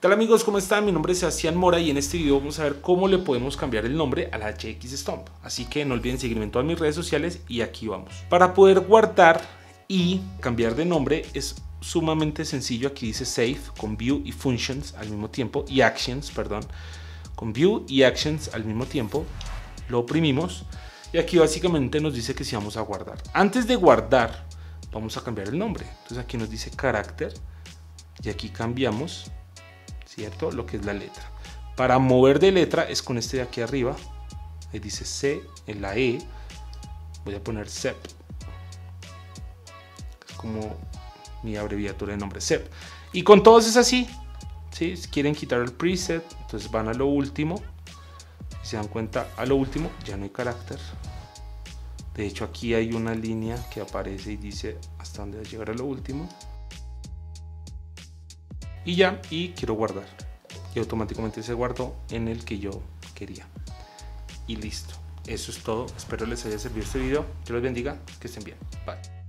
¿Qué tal amigos? ¿Cómo están? Mi nombre es Sebastián Mora y en este video vamos a ver cómo le podemos cambiar el nombre a la HX Stomp. Así que no olviden seguirme en todas mis redes sociales y aquí vamos. Para poder guardar y cambiar de nombre es sumamente sencillo. Aquí dice Save con View y Functions al mismo tiempo y Actions, perdón. Con View y Actions al mismo tiempo. Lo oprimimos y aquí básicamente nos dice que sí vamos a guardar. Antes de guardar vamos a cambiar el nombre. Entonces aquí nos dice carácter y aquí cambiamos, ¿cierto?, lo que es la letra. Para mover de letra es con este de aquí arriba. Ahí dice C en la E. Voy a poner CEP. Es como mi abreviatura de nombre, CEP. Y con todos es así, ¿sí? Si quieren quitar el preset, entonces van a lo último. Si se dan cuenta, a lo último ya no hay carácter. De hecho aquí hay una línea que aparece y dice hasta dónde va a llegar a lo último. Y ya, y quiero guardar. Y automáticamente se guardó en el que yo quería. Y listo. Eso es todo. Espero les haya servido este video. Que los bendiga. Que estén bien. Bye.